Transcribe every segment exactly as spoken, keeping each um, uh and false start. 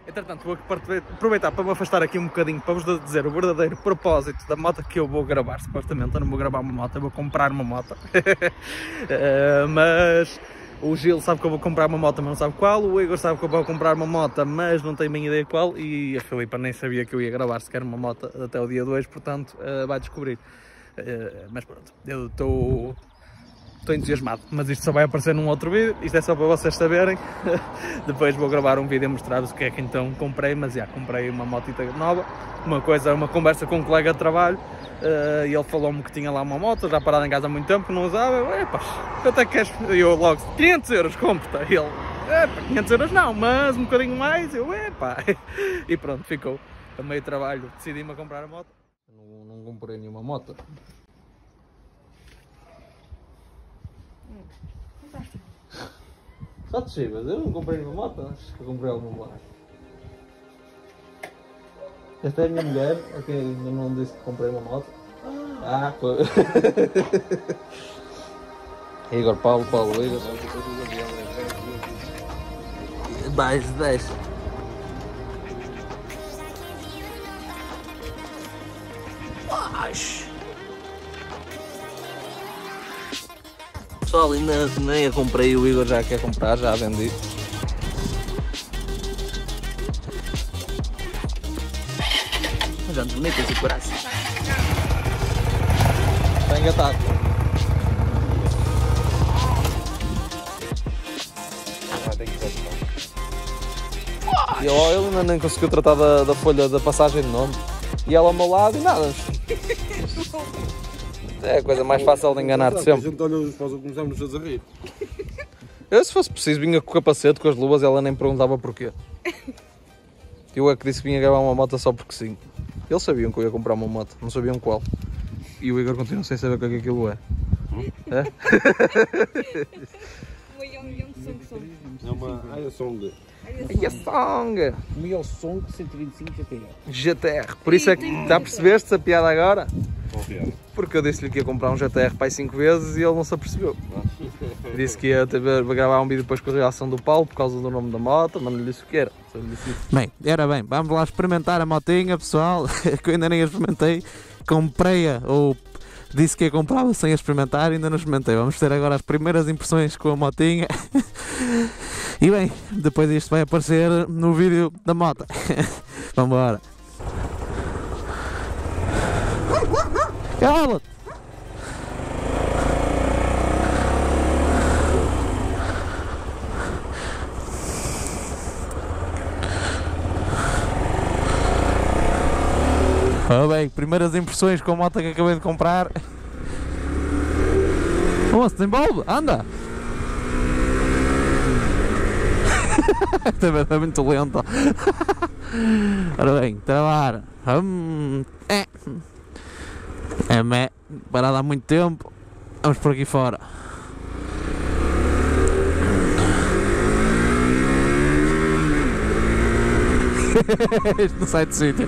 Entretanto, vou aproveitar para me afastar aqui um bocadinho para vos dizer o verdadeiro propósito da moto que eu vou gravar. Supostamente eu não vou gravar uma moto, eu vou comprar uma moto. uh, mas o Gil sabe que eu vou comprar uma moto, mas não sabe qual. O Igor sabe que eu vou comprar uma moto, mas não tem bem ideia qual. E a Filipa nem sabia que eu ia gravar sequer uma moto até o dia dois, portanto uh, vai descobrir. Uh, mas pronto, eu estou... Estou entusiasmado, mas isto só vai aparecer num outro vídeo, isto é só para vocês saberem. Depois vou gravar um vídeo a mostrar-vos o que é que então comprei, mas já comprei uma motita nova. Uma coisa, uma conversa com um colega de trabalho, uh, e ele falou-me que tinha lá uma moto, já parada em casa há muito tempo, que não usava. Eu, epá, quanto é que queres? E eu logo, quinhentos euros, compra-te. E ele, epá, quinhentos euros não, mas um bocadinho mais. Eu, epá. E pronto, ficou. A meio trabalho decidi-me a comprar a moto. Não, não comprei nenhuma moto. Só te chivas, eu não comprei nenhuma moto, acho que eu comprei alguma moto. Esta é a minha mulher, a quem ainda não disse que comprei uma moto. Ah, pô. Igor, Paulo, Paulo, Igor. Mais de dez. Pessoal, ainda nem a comprei, o Igor já quer comprar, já a vendi. Já não bonito esse coração. Está engatado. E ele, ele ainda nem conseguiu tratar da, da folha da passagem de nome. E ela ao meu lado e nada. É a coisa mais fácil de enganar de sempre. A gente olha os pós e começamos a rir. Eu, se fosse preciso, vinha com o capacete, com as luvas, ela nem perguntava porquê. Eu é que disse que vinha gravar uma moto só porque sim. Eles sabiam que eu ia comprar uma moto, não sabiam qual. E o Igor continua sem saber o que é que aquilo é. Hum? É? É uma Ayasong. Ayasong! Uma Ayasong cento e vinte e cinco G T R. G T R. Por isso é que, já percebeste a piada agora? Confiado. Porque eu disse-lhe que ia comprar um G T R para aí cinco vezes e ele não se apercebeu. Disse que ia ter, gravar um vídeo depois com a reação do Paulo por causa do nome da moto, mas não lhe disse o que era. Só lhe disse isso. Bem, era bem, vamos lá experimentar a motinha, pessoal, que eu ainda nem a experimentei. Comprei-a, ou disse que ia comprá-la sem a experimentar, ainda não experimentei. Vamos ter agora as primeiras impressões com a motinha. E bem, depois isto vai aparecer no vídeo da moto. Vamos embora. Cala-te! Oh, bem, primeiras impressões com a moto que acabei de comprar. Moço, tem bulbo? Anda! Também é muito lento. Ora bem, travar. Hum, é. É mé, parado há muito tempo. Vamos por aqui fora. Isto não sai de sítio.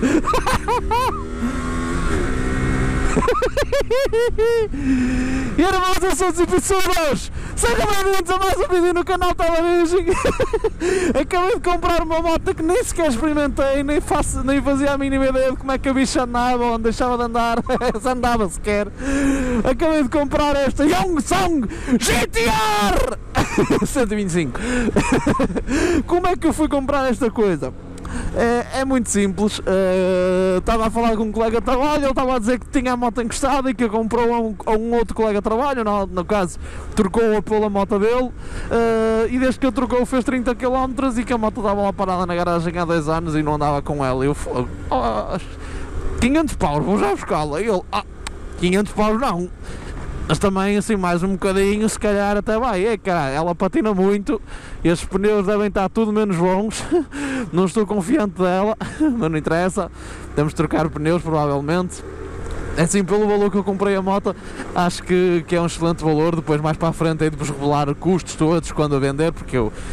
E era mais eu sou os episódios. Sejam bem-vindos a mais um vídeo no canal Talaragem. Acabei de comprar uma moto que nem sequer experimentei, nem, faço, nem fazia a mínima ideia de como é que a bicha andava, onde deixava de andar, se andava sequer. Acabei de comprar esta Yongsong G T R cento e vinte e cinco. Como é que eu fui comprar esta coisa? É, é muito simples. Uh, estava a falar com um colega de trabalho, ele estava a dizer que tinha a moto encostada e que a comprou a um, a um outro colega de trabalho, no, no caso trocou-a pela moto dele, uh, e desde que a trocou fez trinta quilómetros e que a moto estava lá parada na garagem há dois anos e não andava com ela. Eu falei, oh, quinhentos paus, vou já buscá-la. E ele, ah, quinhentos paus não. Mas também assim mais um bocadinho, se calhar até vai. É, cara, ela patina muito, estes pneus devem estar tudo menos bons. Não estou confiante dela, mas não interessa. Temos de trocar pneus provavelmente. É assim, pelo valor que eu comprei a moto, acho que, que é um excelente valor. Depois mais para a frente hei de vos revelar custos todos quando a vender, porque eu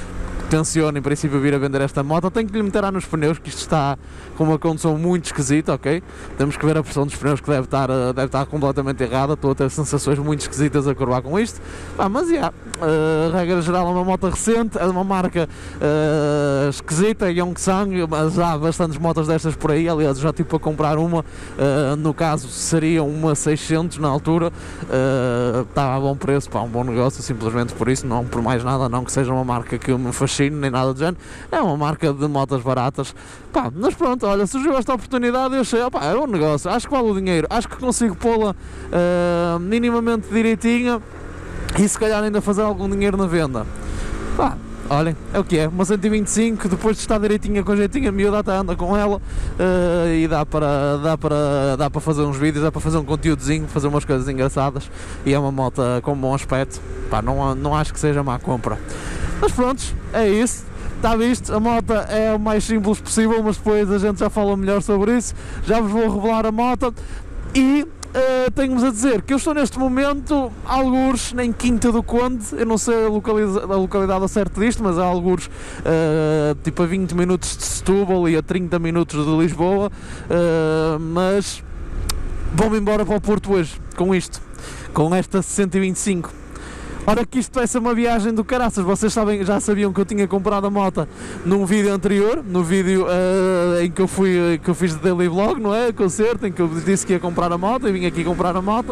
tenciono em princípio vir a vender esta moto, tenho que lhe meter ar nos pneus, que isto está com uma condução muito esquisita, ok? Temos que ver a pressão dos pneus, que deve estar, deve estar completamente errada, estou a ter sensações muito esquisitas a curvar com isto. Ah, mas já, yeah, uh, regra geral é uma moto recente, é de uma marca uh, esquisita, Yongsan, mas há bastantes motos destas por aí, aliás já tive para comprar uma, uh, no caso seria uma seiscentos na altura, uh, está a bom preço, pá, um bom negócio, simplesmente por isso, não por mais nada, não que seja uma marca que me fascine nem nada do género, é uma marca de motas baratas, pá, mas pronto, olha, surgiu esta oportunidade e eu achei, opá, é um negócio, acho que vale o dinheiro, acho que consigo pô-la uh, minimamente direitinha e se calhar ainda fazer algum dinheiro na venda. Pá, olhem, é o que é, uma cento e vinte e cinco, depois de estar direitinha com jeitinho, a miúda até anda com ela uh, e dá para, dá, para, dá para fazer uns vídeos, dá para fazer um conteúdozinho, fazer umas coisas engraçadas e é uma moto com bom aspecto, pá, não, não acho que seja má compra. Mas prontos, é isso, está visto, a moto é o mais simples possível, mas depois a gente já fala melhor sobre isso, já vos vou revelar a moto e uh, tenho-vos a dizer que eu estou neste momento algures em Quinta do Conde, eu não sei a, localiza, a localidade certa disto, mas há algures uh, tipo a vinte minutos de Setúbal e a trinta minutos de Lisboa, uh, mas vou-me embora para o Porto hoje, com isto, com esta cento e vinte e cinco. Ora que isto vai ser uma viagem do caraças, vocês sabem, já sabiam que eu tinha comprado a moto num vídeo anterior, no vídeo uh, em que eu, fui, que eu fiz de daily vlog, não é? Concerto, em que eu disse que ia comprar a moto e vim aqui comprar a moto.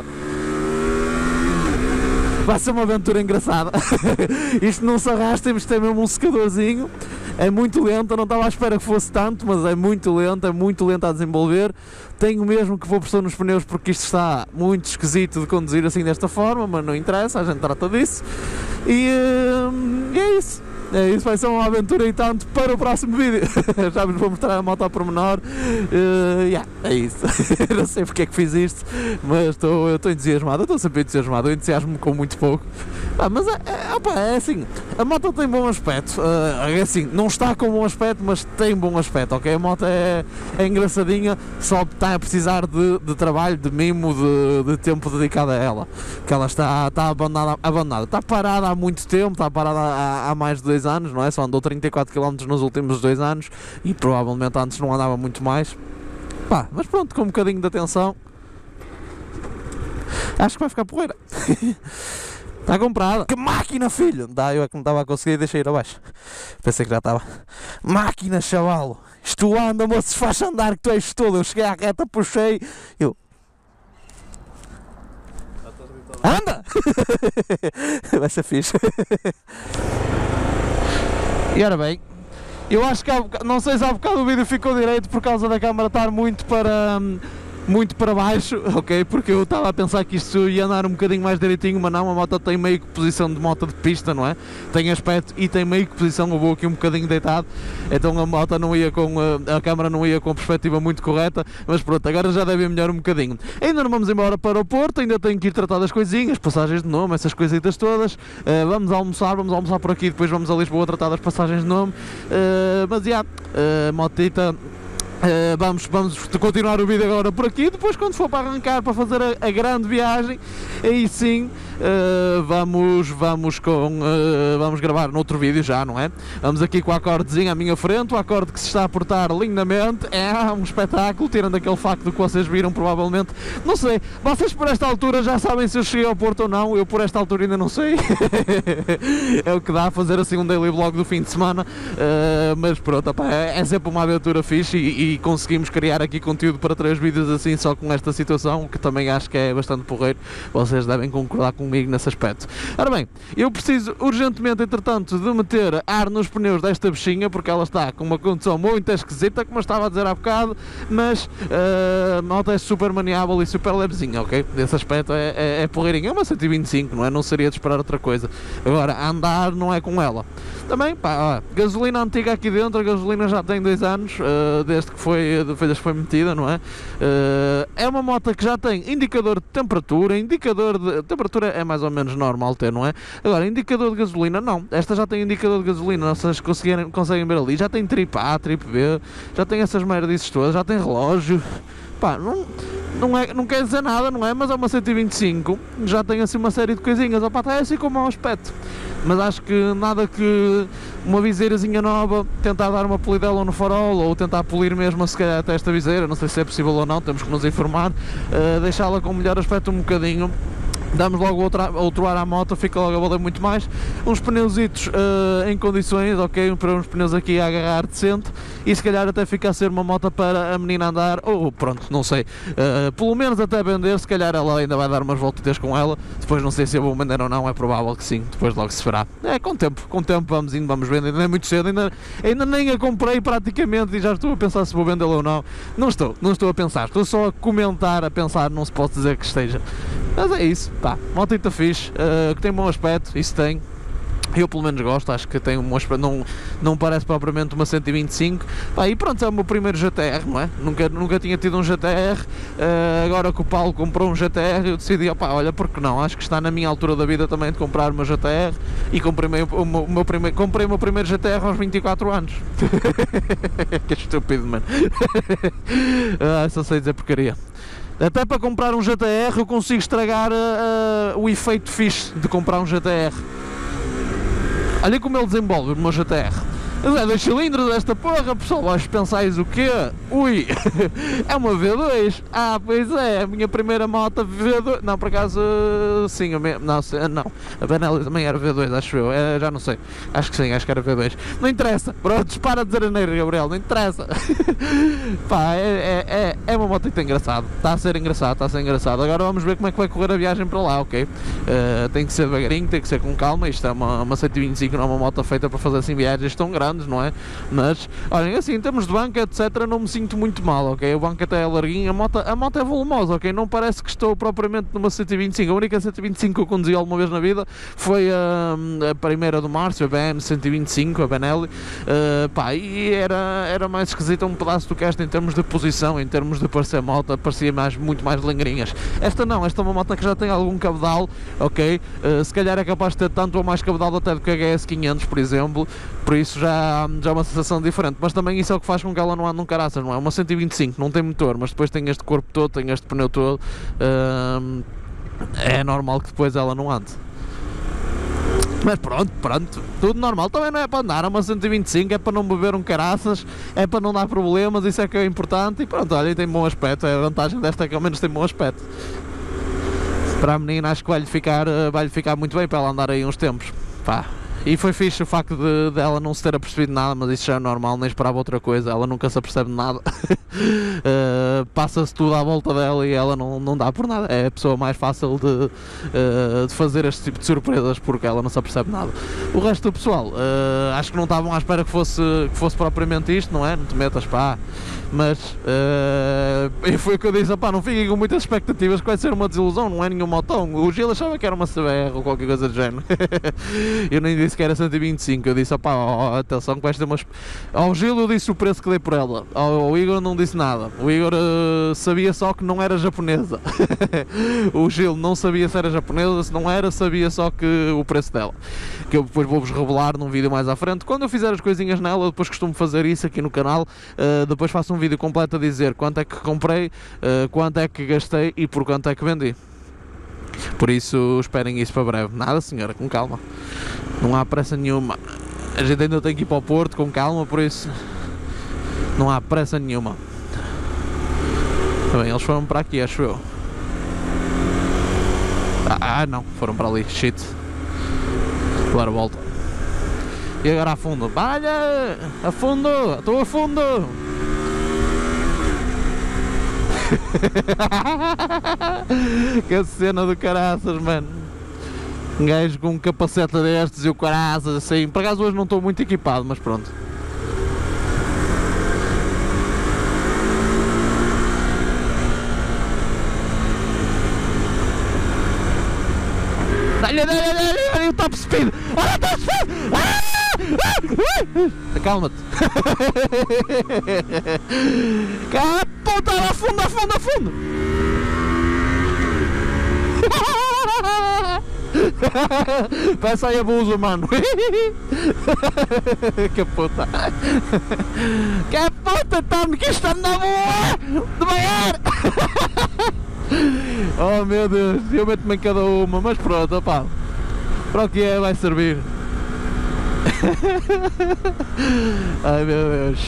Vai ser uma aventura engraçada. Isto não se arrasta, isto é mesmo um secadorzinho. É muito lento, eu não estava à espera que fosse tanto, mas é muito lento, é muito lento a desenvolver. Tenho mesmo que vou pressão nos pneus porque isto está muito esquisito de conduzir assim desta forma, mas não interessa, a gente trata disso. E, e é isso. É isso, vai ser uma aventura e tanto para o próximo vídeo. Já vos vou mostrar a moto ao pormenor. Uh, yeah, é isso. Não sei porque é que fiz isto, mas estou entusiasmado. Estou sempre entusiasmado. Eu entusiasmo-me com muito pouco. Ah, mas é, é, opa, é assim, a moto tem bom aspecto. Uh, é assim, não está com bom aspecto, mas tem bom aspecto, ok? A moto é, é engraçadinha, só está a precisar de, de trabalho, de mimo, de, de tempo dedicado a ela. Que ela está, está abandonada, abandonada. Está parada há muito tempo, está parada há, há mais de dois anos, não é? Só andou trinta e quatro quilómetros nos últimos dois anos e provavelmente antes não andava muito mais. Pá, mas pronto, com um bocadinho de atenção acho que vai ficar porreira. Está comprada. Que máquina, filho! Dá, eu é que não estava a conseguir e deixei ir abaixo. Pensei que já estava. Máquina, chavalo! Isto anda, moço, faz andar que tu és todo. Eu cheguei à reta, puxei. Eu. Anda! Vai ser fixe. E ora bem, eu acho que há bocado, não sei se há bocado o vídeo ficou direito por causa da câmara estar muito para, muito para baixo, ok? Porque eu estava a pensar que isto ia andar um bocadinho mais direitinho, mas não, a moto tem meio que posição de moto de pista, não é? Tem aspecto e tem meio que posição, eu vou aqui um bocadinho deitado, então a moto não ia com, a câmara não ia com a perspectiva muito correta, mas pronto, agora já deve ir melhor um bocadinho. Ainda não vamos embora para o Porto, ainda tenho que ir tratar das coisinhas, passagens de nome, essas coisitas todas, uh, vamos almoçar, vamos almoçar por aqui, depois vamos a Lisboa tratar das passagens de nome, uh, mas já, yeah, uh, motita. Uh, vamos, vamos continuar o vídeo agora por aqui, depois quando for para arrancar para fazer a, a grande viagem, aí sim uh, vamos, vamos, com, uh, vamos gravar noutro vídeo já, não é? Vamos aqui com o acordezinho à minha frente, o acorde que se está a portar lindamente, é um espetáculo, tirando aquele facto que vocês viram provavelmente, não sei, vocês por esta altura já sabem se eu cheguei ao Porto ou não, eu por esta altura ainda não sei. É o que dá a fazer assim um daily vlog do fim de semana, uh, mas pronto, opa, é, é sempre uma aventura fixe e, e conseguimos criar aqui conteúdo para três vídeos assim só com esta situação, que também acho que é bastante porreiro, vocês devem concordar comigo nesse aspecto. Ora bem, eu preciso urgentemente entretanto de meter ar nos pneus desta bichinha, porque ela está com uma condição muito esquisita, como eu estava a dizer há bocado, mas uh, a moto é super maniável e super levezinha, ok? Desse aspecto é, é, é porreirinha, é uma cento e vinte e cinco, não é? Não seria de esperar outra coisa. Agora, andar não é com ela. Também, pá, ó, gasolina antiga aqui dentro, a gasolina já tem dois anos, uh, desde que foi, desde que foi metida, não é? Uh, é uma moto que já tem indicador de temperatura, indicador de... temperatura é mais ou menos normal ter, não é? Agora, indicador de gasolina, não. Esta já tem indicador de gasolina, vocês conseguem, conseguem ver ali, já tem trip A, trip B, já tem essas merdices todas, já tem relógio. Pá, não, não, é, não quer dizer nada, não é? Mas é uma cento e vinte e cinco, já tem assim uma série de coisinhas, opa, está assim com mau aspecto. Mas acho que nada que uma viseirazinha nova, tentar dar uma polidela no farol, ou tentar polir mesmo se calhar até esta viseira, não sei se é possível ou não, temos que nos informar, uh, deixá-la com melhor aspecto um bocadinho. Damos logo outra, outro ar à moto, fica logo a valer muito mais. Uns pneuzitos uh, em condições, ok, uns pneus aqui a agarrar decente, e se calhar até fica a ser uma moto para a menina andar, ou pronto, não sei, uh, pelo menos até vender, se calhar ela ainda vai dar umas voltas com ela, depois não sei se eu vou vender ou não, é provável que sim, depois logo se verá. É, com tempo, com tempo vamos indo, vamos vendo, ainda é muito cedo, ainda, ainda nem a comprei praticamente e já estou a pensar se vou vendê-la ou não. Não estou, não estou a pensar, estou só a comentar, a pensar, não se pode dizer que esteja. Mas é isso, pá, motita fixe, uh, que tem bom aspecto, isso tem. Eu pelo menos gosto, acho que tem um aspecto, não, não parece propriamente uma cento e vinte e cinco, pá, e pronto, é o meu primeiro G T R, não é? Nunca, nunca tinha tido um G T R, uh, agora que o Paulo comprou um G T R, eu decidi, opá, olha, porque não, acho que está na minha altura da vida também de comprar o meu G T R, e comprei o meu, o meu primeiro, comprei o meu primeiro G T R aos vinte e quatro anos. Que estúpido, mano. Ah, só sei dizer porcaria. Até para comprar um G T R eu consigo estragar uh, o efeito fixe de comprar um G T R. Olha como ele desenvolve o meu G T R. É dois cilindros esta porra, pessoal, vais pensais o quê? Ui, é uma V dois. Ah, pois é, a minha primeira moto V dois. Não, por acaso, sim, a minha, não, não, a Benelli também era V dois, acho eu, é, já não sei. Acho que sim, acho que era V dois. Não interessa, pronto, para de dizer a neira, Gabriel, não interessa. Pá, é, é, é, é uma moto muito engraçada, está a ser engraçado, está a ser engraçado. Agora vamos ver como é que vai correr a viagem para lá, ok? Uh, tem que ser devagarinho, tem que ser com calma, isto é uma, uma cento e vinte e cinco, não é uma moto feita para fazer assim viagens tão grandes, não é? Mas, olhem, assim, em termos de banca, etcétera, não me sinto muito mal, ok? O banco até é larguinho, a moto, a moto é volumosa, ok? Não parece que estou propriamente numa cento e vinte e cinco, a única cento e vinte e cinco que eu conduzi alguma vez na vida foi a, a primeira do Márcio, a B M cento e vinte e cinco, a Benelli, uh, pá, e era, era mais esquisita um pedaço do que esta em termos de posição, em termos de parecer moto, parecia mais, muito mais lingrinhas. Esta não, esta é uma moto que já tem algum cabedal, ok? Uh, se calhar é capaz de ter tanto ou mais cabedal até do que a H S quinhentos, por exemplo, por isso já, já é uma sensação diferente, mas também isso é o que faz com que ela não ande num caraças, não é? Uma cento e vinte e cinco, não tem motor, mas depois tem este corpo todo, tem este pneu todo, uh, é normal que depois ela não ande. Mas pronto, pronto, tudo normal, também não é para andar, é uma cento e vinte e cinco, é para não beber um caraças, é para não dar problemas, isso é que é importante, e pronto, olha, tem bom aspecto, a vantagem desta é que ao menos tem bom aspecto. Para a menina acho que vai-lhe ficar, vai-lhe ficar muito bem para ela andar aí uns tempos, pá. E foi fixe o facto de, de ela não se ter apercebido de nada, mas isso já é normal, nem esperava outra coisa, ela nunca se apercebe de nada. uh, Passa-se tudo à volta dela e ela não, não dá por nada, é a pessoa mais fácil de, uh, de fazer este tipo de surpresas porque ela não se apercebe de nada. O resto do pessoal, uh, acho que não estavam à espera que fosse, que fosse propriamente isto, não é? Não te metas, pá. Mas uh, foi o que eu disse, pá, não fiquem com muitas expectativas que vai ser uma desilusão, não é nenhum motão. O Gil achava que era uma C B R ou qualquer coisa do género. Eu nem disse que era cento e vinte e cinco, eu disse, opá, oh, atenção que vais ter umas... Ao Gil eu disse o preço que dei por ela, ao, ao Igor não disse nada, o Igor uh, sabia só que não era japonesa. O Gil não sabia se era japonesa, se não era, sabia só que o preço dela, que eu depois vou-vos revelar num vídeo mais à frente, quando eu fizer as coisinhas nela, eu depois costumo fazer isso aqui no canal, uh, depois faço um vídeo completo a dizer quanto é que comprei, uh, quanto é que gastei e por quanto é que vendi. Por isso esperem isso para breve. Nada, senhora, com calma, não há pressa nenhuma, a gente ainda tem que ir para o Porto com calma, por isso não há pressa nenhuma. Bem, eles foram para aqui, acho eu. Ah, ah não, foram para ali, shit. Agora volta. E agora a fundo, valha, a fundo, estou a fundo. Que cena do caraças, mano. Um gajo com um capacete destes e o caraças assim. Por acaso hoje não estou muito equipado, mas pronto. Dá-lhe, dá-lhe, dá-lhe, olha o top speed. Olha o top speed. Ah! Acalma-te. Cala a puta, a fundo, a fundo, a fundo. Peça aí abuso, mano. Que puta. Que puta, Tom, que isto anda boa. Devagar. Oh meu Deus, eu meto-me em cada uma, mas pronto, opá. Para o que é, vai servir. Ai meu Deus.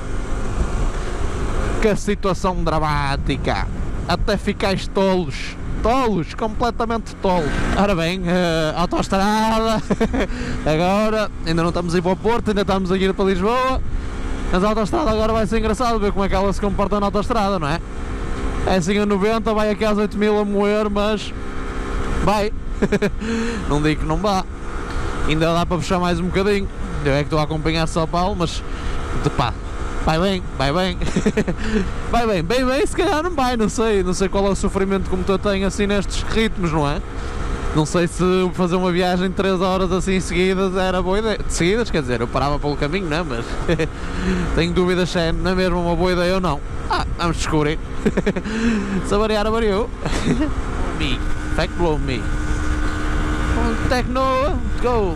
Que situação dramática. Até ficais tolos. Tolos, completamente tolos. Ora bem, uh, autoestrada. Agora, ainda não estamos a ir para o Porto, ainda estamos a ir para Lisboa. Mas a autoestrada agora vai ser engraçado ver como é que ela se comporta na autoestrada, não é? É assim a noventa, vai aqui às oito mil a moer, mas vai. Não digo que não vá. Ainda dá para puxar mais um bocadinho. Eu é que estou a acompanhar São Paulo, mas pá, vai bem, vai bem. Vai bem, bem bem, se calhar não vai, não sei. Não sei qual é o sofrimento que o motor tem assim nestes ritmos, não é? Não sei se fazer uma viagem de três horas assim seguidas era boa ideia. De seguidas, quer dizer, eu parava pelo caminho, não é? Mas tenho dúvidas se é na mesma uma boa ideia ou não. Ah, vamos descobrir. Se a variar, a variou. Me, fact blow me. Techno, go.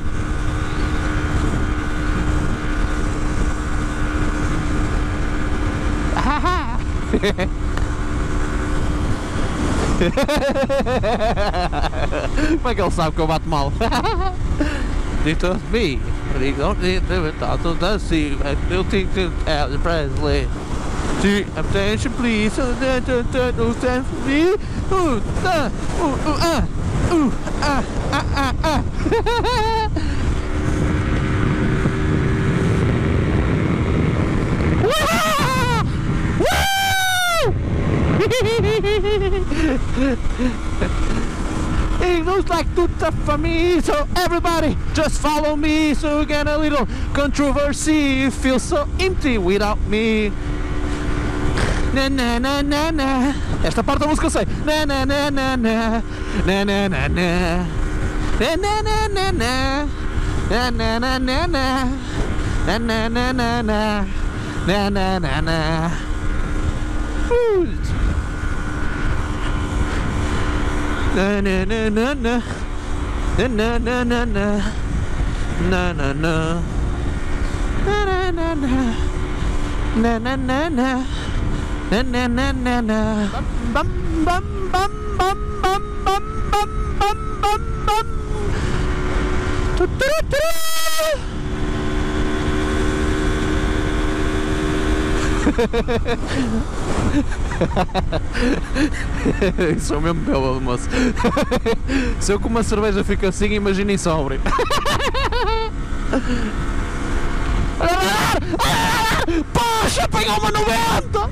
Como é que ele sabe que eu bato mal? Dito me, don't do it, don't do see, eu tenho que Elvis Presley. Attention please, don't stand for me. Uh, uh, uh, uh, uh, ah, ah, ah, ah. It looks like too tough for me, so everybody just follow me, so we get a little controversy. It feels so empty without me. Na na na na na. Esta parte da música eu sei. Na na na na na. Na na na na. Na na na na na. Na na na na na. Na na na na na. Na na na na. Na na na na na. Na na na na na. Na na na. Na na na na. Na na na na. Na na na na na. Bum bum bum bum bum bum bum bum bum bum. Tu tu tu. Sou mesmo belo, moço. Se eu com uma cerveja fico assim, imaginem sóbrio. Poxa, apanhou uma noventa!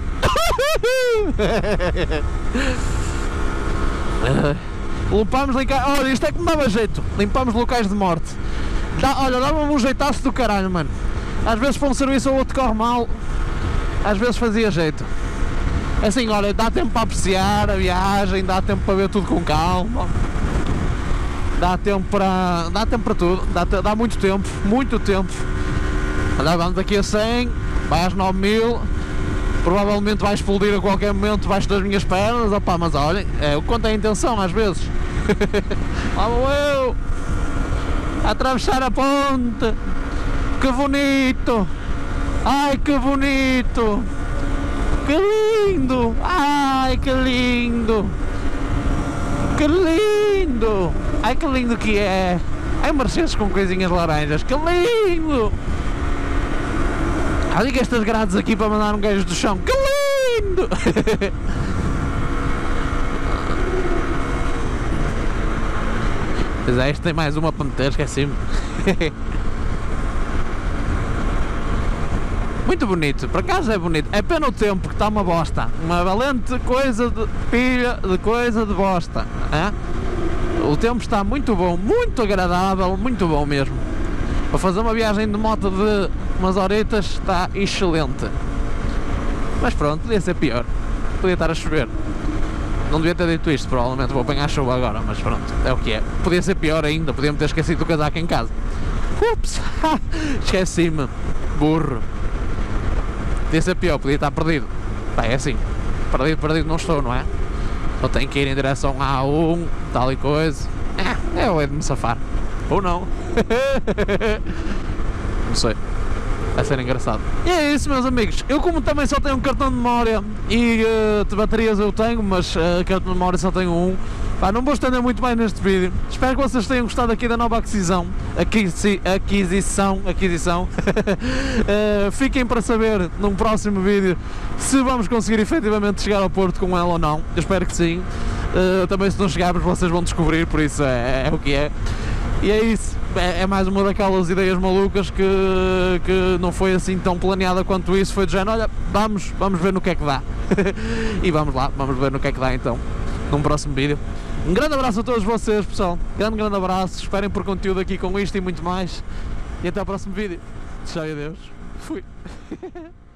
Limpámos limpar. Olha, isto é que me dava jeito. Limpámos locais de morte. Dá, olha, dava-me um jeitaço do caralho, mano. Às vezes para um serviço ou outro corre mal. Às vezes fazia jeito. Assim, olha, dá tempo para apreciar a viagem, dá tempo para ver tudo com calma. Dá tempo para. Dá tempo para tudo. Dá, dá muito tempo, muito tempo. Olha, vamos aqui a cem, vai às nove mil. Provavelmente vai explodir a qualquer momento debaixo das minhas pernas. Opa, mas olhem, é o quanto é a intenção às vezes. Lá vou eu a atravessar a ponte. Que bonito! Ai, que bonito! Que lindo! Ai, que lindo! Que lindo! Ai, que lindo que é! Ai, Mercedes com coisinhas laranjas! Que lindo! Olha que estas grades aqui para mandar um gajo do chão! Que lindo! Pois é, este tem mais uma para meter, esqueci-me. Muito bonito, por acaso é bonito. É pena o tempo que está uma bosta. Uma valente coisa de pilha, de coisa de bosta. É? O tempo está muito bom, muito agradável, muito bom mesmo. Para fazer uma viagem de moto de umas horitas está excelente. Mas pronto, podia ser pior. Podia estar a chover. Não devia ter dito isto, provavelmente vou apanhar chuva agora, mas pronto, é o que é. Podia ser pior ainda, podia-me ter esquecido o casaco em casa. Ups! Esqueci-me. Burro. Podia ser pior, podia estar perdido. Pá, é assim, perdido, perdido não estou, não é? Só tenho que ir em direção à A um, tal e coisa. É o é de me safar. Ou não. Não sei. Vai ser engraçado. E é isso, meus amigos. Eu, como também só tenho um cartão de memória e uh, baterias eu tenho, mas uh, cartão de memória só tenho um. Pá, não vou estender muito mais neste vídeo. Espero que vocês tenham gostado aqui da nova aquisição. Aquisi, aquisição. Aquisição. uh, fiquem para saber num próximo vídeo se vamos conseguir efetivamente chegar ao Porto com ela ou não. Eu espero que sim. Uh, também se não chegarmos vocês vão descobrir, por isso é, é o que é. E é isso, é, é mais uma daquelas ideias malucas que, que não foi assim tão planeada quanto isso, foi de género, olha, vamos, vamos ver no que é que dá. E vamos lá, vamos ver no que é que dá então, num próximo vídeo. Um grande abraço a todos vocês, pessoal, grande, grande abraço, esperem por conteúdo aqui com isto e muito mais. E até ao próximo vídeo. Tchau e adeus. Fui.